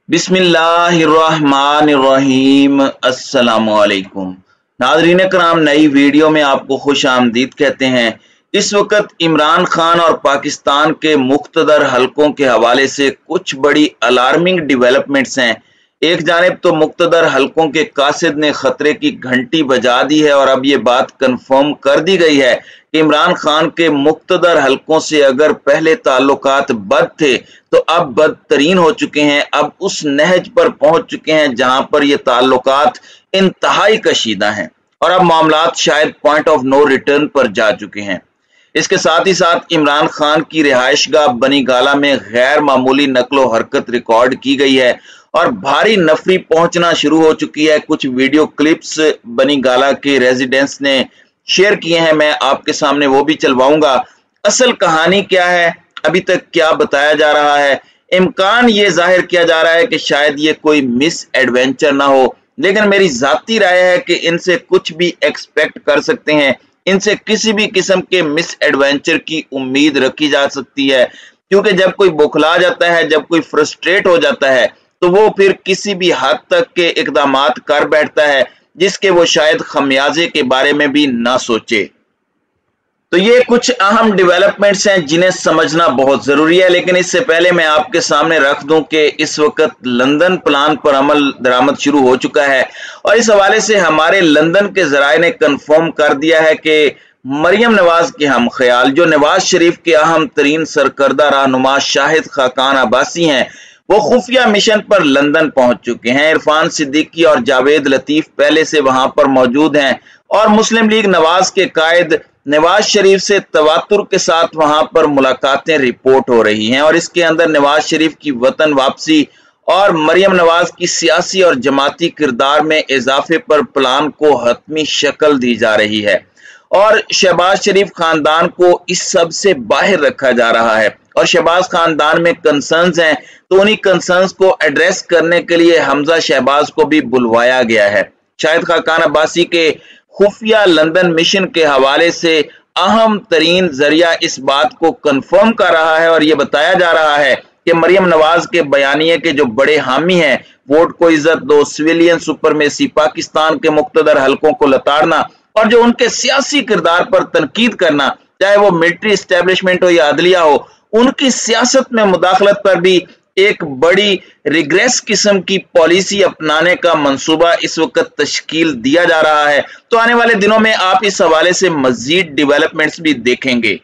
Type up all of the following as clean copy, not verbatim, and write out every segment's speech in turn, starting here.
बिस्मिल्लाहिर्रहमानिर्रहीम। अस्सलामुअलैकुम नाज़रीन कराम, नई वीडियो में आपको खुश आमदीद कहते हैं। इस वक्त इमरान खान और पाकिस्तान के मुख्तदर हलकों के हवाले से कुछ बड़ी अलार्मिंग डेवलपमेंट्स हैं। एक जानिब तो मुख्तदर हलकों के कासिद ने खतरे की घंटी बजा दी है और अब ये बात कन्फर्म कर दी गई है कि इमरान खान के मुख्तदर हलकों से अगर पहले ताल्लुकात बद थे तो अब बदतरीन हो चुके हैं। अब उस नहज पर पहुंच चुके हैं जहां पर ये ताल्लुकात इंतहाई कशीदा हैं और अब मामलात शायद पॉइंट ऑफ नो रिटर्न पर जा चुके हैं। इसके साथ ही साथ इमरान खान की रिहाइशगाह बनी गाला में गैर मामूली नकलो हरकत रिकॉर्ड की गई है और भारी नफरी पहुंचना शुरू हो चुकी है। कुछ वीडियो क्लिप्स बनी गाला के रेजिडेंट्स ने शेयर किए हैं, मैं आपके सामने वो भी चलवाऊंगा। असल कहानी क्या है, अभी तक क्या बताया जा रहा है, इम्कान ये जाहिर किया जा रहा है कि शायद ये कोई मिस एडवेंचर ना हो, लेकिन मेरी जाती राय है कि इनसे कुछ भी एक्सपेक्ट कर सकते हैं। इनसे किसी भी किस्म के मिस एडवेंचर की उम्मीद रखी जा सकती है, क्योंकि जब कोई बौखला जाता है, जब कोई फ्रस्ट्रेट हो जाता है तो वो फिर किसी भी हद तक के इकदामात कर बैठता है जिसके वो शायद खमियाजे के बारे में भी ना सोचे। तो ये कुछ अहम डेवलपमेंट्स हैं जिन्हें समझना बहुत जरूरी है, लेकिन इससे पहले मैं आपके सामने रख दूं कि इस वक्त लंदन प्लान पर अमल दरामद शुरू हो चुका है और इस हवाले से हमारे लंदन के जराए ने कंफर्म कर दिया है कि मरियम नवाज के हम ख्याल, जो नवाज शरीफ के अहम तरीन सरकर्दा रहनुमा शाहिद खाकान अब्बासी हैं, वो खुफिया मिशन पर लंदन पहुंच चुके हैं। इरफान सिद्दीकी और जावेद लतीफ पहले से वहां पर मौजूद हैं और मुस्लिम लीग नवाज के कायद नवाज शरीफ से तवातुर के साथ वहां पर मुलाकातें रिपोर्ट हो रही हैं और इसके अंदर नवाज शरीफ की वतन वापसी और मरियम नवाज की सियासी और जमाती किरदार में इजाफे पर प्लान को हतमी शक्ल दी जा रही है और शहबाज शरीफ खानदान को इस सब से बाहर रखा जा रहा है और शहबाज खानदान में कंसर्न्स हैं तो उन्हीं कंसर्न्स को एड्रेस करने के लिए हमजा शहबाज को भी बुलवाया गया है। शाहिद खाकान अब्बासी के खुफिया लंदन मिशन के हवाले से अहम तरीन जरिया इस बात को कंफर्म कर रहा है और यह बताया जा रहा है कि मरियम नवाज के बयानिए के जो बड़े हामी हैं, वोट को इज्जत दो, सिविलियन सुपरमेसी, पाकिस्तान के मुख्तदर हलकों को लताड़ना और जो उनके सियासी किरदार पर तनकीद करना, चाहे वो मिलिट्री एस्टेब्लिशमेंट हो या अदलिया हो, उनकी सियासत में मुदाखलत पर भी एक बड़ी रिग्रेस किस्म की पॉलिसी अपनाने का मंसूबा इस वक्त तश्कील दिया जा रहा है। तो आने वाले दिनों में आप इस हवाले से मजीद डेवलपमेंट्स भी देखेंगे।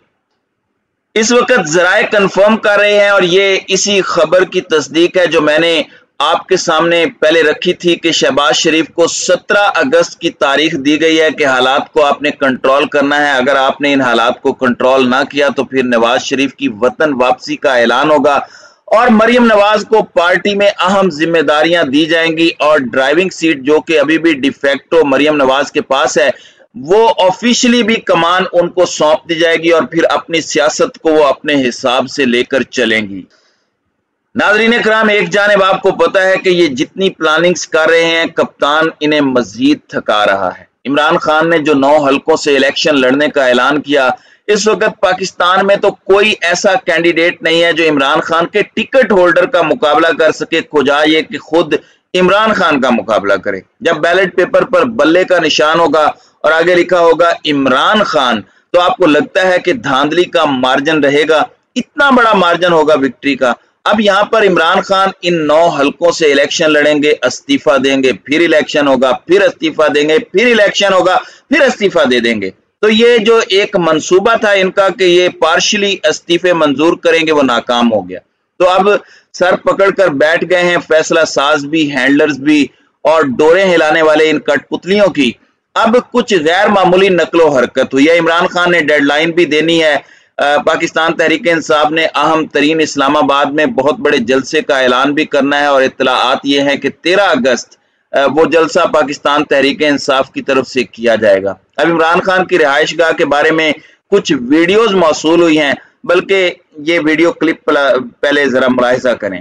इस वक्त जराए कंफर्म कर रहे हैं और ये इसी खबर की तस्दीक है जो मैंने आपके सामने पहले रखी थी कि शहबाज शरीफ को 17 अगस्त की तारीख दी गई है कि हालात को आपने कंट्रोल करना है। अगर आपने इन हालात को कंट्रोल ना किया तो फिर नवाज शरीफ की वतन वापसी का ऐलान होगा और मरियम नवाज को पार्टी में अहम जिम्मेदारियां दी जाएंगी और ड्राइविंग सीट जो कि अभी भी डिफेक्टो मरियम नवाज के पास है, वो ऑफिशियली भी कमान उनको सौंप दी जाएगी और फिर अपनी सियासत को वो अपने हिसाब से लेकर चलेंगी। नाज़रीन कराम, एक जानिब आपको पता है कि ये जितनी प्लानिंग्स कर रहे हैं, कप्तान इन्हें मजीद थका रहा है। इमरान खान ने जो 9 हलकों से इलेक्शन लड़ने का ऐलान किया, इस वक्त पाकिस्तान में तो कोई ऐसा कैंडिडेट नहीं है जो इमरान खान के टिकट होल्डर का मुकाबला कर सके, खुदा ये कि खुद इमरान खान का मुकाबला करे। जब बैलेट पेपर पर बल्ले का निशान होगा और आगे लिखा होगा इमरान खान, तो आपको लगता है कि धांधली का मार्जिन रहेगा, इतना बड़ा मार्जिन होगा विक्ट्री का। अब यहां पर इमरान खान इन 9 हलकों से इलेक्शन लड़ेंगे, इस्तीफा देंगे, फिर इलेक्शन होगा, फिर इस्तीफा देंगे, फिर इलेक्शन होगा, फिर इस्तीफा दे देंगे। तो ये जो एक मंसूबा था इनका कि ये पार्शली इस्तीफे मंजूर करेंगे, वो नाकाम हो गया। तो अब सर पकड़कर बैठ गए हैं फैसला साज भी, हैंडलर्स भी और डोरे हिलाने वाले इन कठपुतलियों की। अब कुछ गैर मामूली नकलो हरकत हुई है। इमरान खान ने डेडलाइन भी देनी है। पाकिस्तान तहरीक इंसाफ ने अहम तरीन इस्लामाबाद में बहुत बड़े जलसे का ऐलान भी करना है और इत्तलाआत ये है कि 13 अगस्त वो जलसा पाकिस्तान तहरीक इंसाफ की तरफ से किया जाएगा। अब इमरान खान की रिहाइशगाह के बारे में कुछ वीडियोस मौसूल हुई हैं, बल्कि ये वीडियो क्लिप पहले जरा मुलाहिजा करें।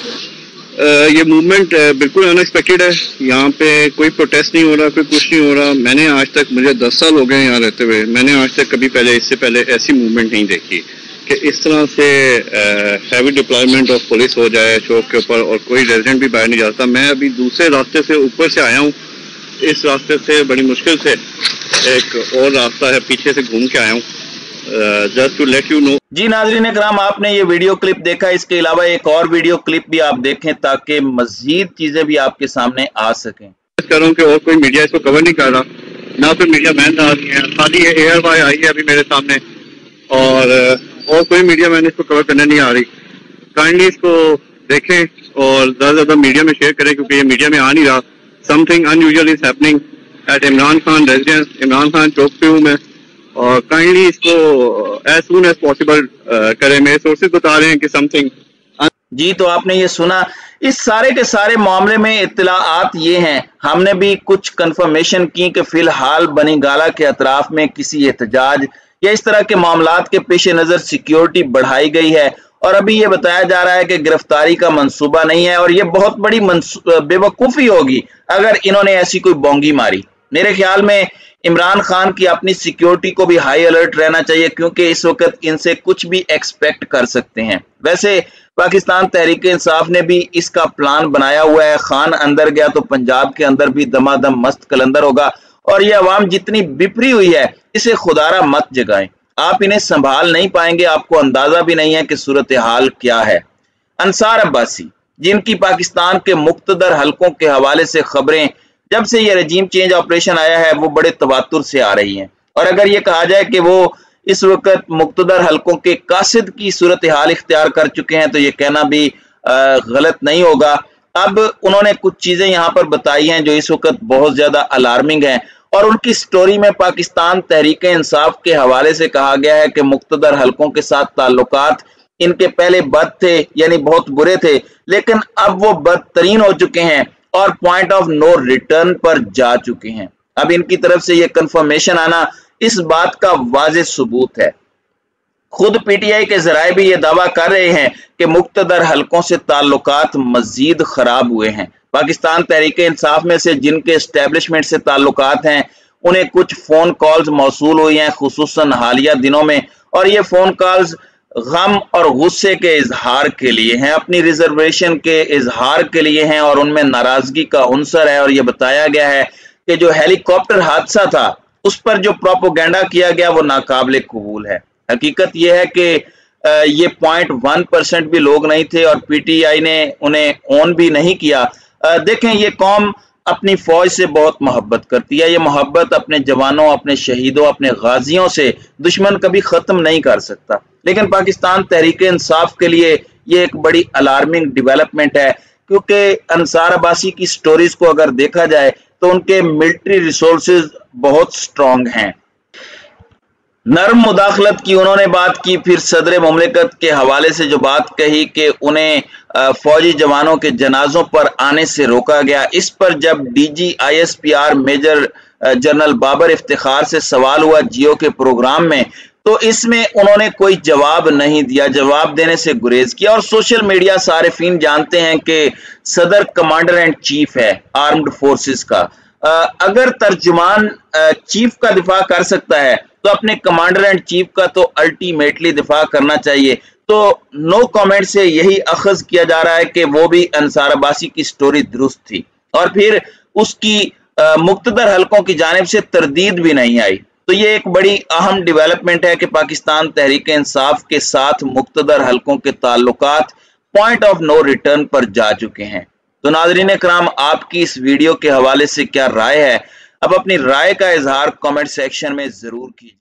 ये मूवमेंट बिल्कुल अनएक्सपेक्टेड है। यहाँ पे कोई प्रोटेस्ट नहीं हो रहा, कोई कुछ नहीं हो रहा। मैंने आज तक, मुझे 10 साल हो गए यहाँ रहते हुए, मैंने आज तक कभी पहले, इससे पहले ऐसी मूवमेंट नहीं देखी। کہ اس طرح سے ہیوی ڈپلائمنٹ آف پولیس ہو جائے چوک کے اوپر اور کوئی ریزیڈنٹ بھی باہر نہیں جاتا. میں ابھی دوسرے راستے سے اوپر سے آیا ہوں, اس راستے سے بڑی مشکل سے ایک اور راستہ ہے پیچھے سے گھوم کے آیا ہوں. Just to let you know. جی ناظرین کرام, آپ نے یہ ویڈیو کلپ دیکھا, اس کے علاوہ ایک اور ویڈیو کلپ بھی آپ دیکھیں تاکہ مزید چیزیں بھی آپ کے سامنے آ سکیں. کر رہا ہوں کہ اور کوئی میڈیا اس کو کور نہیں کر رہا, نہ کوئی میڈیا مین آ رہی ہے, خالی ایئر وائی آئی ہے ابھی میرے سامنے اور کوئی میڈیا مین اس کو کور کرنے نہیں آ رہی. کائنڈلی اس کو دیکھیں اور زیادہ سے زیادہ میڈیا میں شیئر کریں کیونکہ یہ میڈیا میں آ نہیں رہا. Something unusual is happening at Imran Khan residence, Imran Khan چوک پہ ہوں میں, اور کائنڈلی اس کو ایز سون ایز پاسبل کریں. میرے سورسز بتا رہے ہیں کہ سم تھنگ. جی تو آپ نے یہ سنا, اس سارے کے سارے معاملے میں اطلاعات یہ ہیں, ہم نے بھی کچھ کنفرمیشن کی کہ فی الحال بنی گالہ کے اطراف میں کسی احتجاج یا اس طرح کے معاملات کے پیش نظر سیکیورٹی بڑھائی گئی ہے, اور ابھی یہ بتایا جا رہا ہے کہ گرفتاری کا منصوبہ نہیں ہے, اور یہ بہت بڑی بے وقوفی ہوگی اگر انہوں نے ایسی کوئی بونگی ماری. میرے خیال میں عمران خان کی اپنی سیکیورٹی کو بھی ہائی الرٹ رہنا چاہیے کیونکہ اس وقت ان سے کچھ بھی ایکسپیکٹ کر سکتے ہیں. ویسے پاکستان تحریک انصاف نے بھی اس کا پلان بنایا ہوا ہے, خان اندر گیا تو پنجاب کے اندر بھی دما دم مست کلندر ہوگا, اور یہ عوام جتنی بپری ہوئی ہے اسے خدارہ مت جگائیں, آپ انہیں سنبھال نہیں پائیں گے, آپ کو اندازہ بھی نہیں ہے کہ صورتحال کیا ہے. انصار عباسی جن کی پاکستان کے مقتدر حلقوں کے حوالے سے خبریں جب سے یہ رجیم چینج آپریشن آیا ہے وہ بڑے تواتر سے آ رہی ہیں, اور اگر یہ کہا جائے کہ وہ اس وقت مقتدر حلقوں کے قاصد کی صورتحال اختیار کر چکے ہیں تو یہ کہنا بھی غلط نہیں ہوگا. اب انہوں نے کچھ چیزیں یہاں پر بتائی ہیں جو اس وقت بہت زیادہ الارمنگ ہیں, اور ان کی سٹوری میں پاکستان تحریک انصاف کے حوالے سے کہا گیا ہے کہ مقتدر حلقوں کے ساتھ تعلقات ان کے پہلے بد تھے, یعنی بہت برے تھے, لیکن اب وہ بدترین ہو چکے ہیں اور پوائنٹ آف نو ریٹرن پر جا چکے ہیں. اب ان کی طرف سے یہ کنفرمیشن آنا اس بات کا واضح ثبوت ہے. خود پی ٹی آئی کے ذرائع بھی یہ دعویٰ کر رہے ہیں کہ مقتدر حلقوں سے تعلقات مزید خراب ہوئے ہیں. پاکستان تحریک انصاف میں سے جن کے اسٹیبلشمنٹ سے تعلقات ہیں انہیں کچھ فون کالز موصول ہوئی ہیں خصوصاً حالیہ دنوں میں, اور یہ فون کالز غم اور غصے کے اظہار کے لیے ہیں, اپنی ریزرویشن کے اظہار کے لیے ہیں, اور ان میں ناراضگی کا عنصر ہے. اور یہ بتایا گیا ہے کہ جو ہیلی کاپٹر حادثہ تھا اس پر جو پروپوگینڈا کیا گیا وہ ناقابل قبول ہے. حقیقت یہ ہے کہ یہ 0.1% بھی لوگ نہیں تھے, اور پی ٹی آئی نے انہیں اون بھی نہیں کیا. دیکھیں یہ قوم اپنی فوج سے بہت محبت کرتی ہے, یہ محبت اپنے جوانوں, اپنے شہیدوں, اپنے غازیوں سے دشمن کبھی ختم نہیں کر سکتا. لیکن پاکستان تحریک انصاف کے لیے یہ ایک بڑی الارمنگ ڈیولپمنٹ ہے کیونکہ انصار عباسی کی سٹوریز کو اگر دیکھا جائے تو ان کے ملٹری ریسورسز بہت سٹرونگ ہیں. نرم مداخلت کی انہوں نے بات کی, پھر صدر مملکت کے حوالے سے جو بات کہی کہ انہیں فوجی جوانوں کے جنازوں پر آنے سے روکا گیا, اس پر جب D G I S P R major general Babar Iftikhar سے سوال ہوا جیو کے پروگرام میں تو اس میں انہوں نے کوئی جواب نہیں دیا, جواب دینے سے گریز کیا. اور سوشل میڈیا صارفین جانتے ہیں کہ صدر کمانڈر اینڈ چیف ہے آرمڈ فورسز کا, اگر ترجمان چیف کا دفاع کر سکتا ہے تو اپنے کمانڈر اینڈ چیف کا تو الٹیمیٹلی دفاع کرنا چاہیے. تو نو کامنٹ سے یہی اخذ کیا جا رہا ہے کہ وہ بھی انصار عباسی کی سٹوری درست تھی, اور پھر اس کی مقتدر حلقوں کی جانب سے تردید بھی نہیں آئی. تو یہ ایک بڑی اہم ڈیولپمنٹ ہے کہ پاکستان تحریک انصاف کے ساتھ مقتدر حلقوں کے تعلقات پوائنٹ آف نو ریٹرن پر جا چکے ہیں. تو ناظرین کرام, آپ کی اس ویڈیو کے حوالے سے کیا رائے ہے؟ اب اپنی رائے کا اظہار کامنٹ سیکشن میں ضرور کیجیے.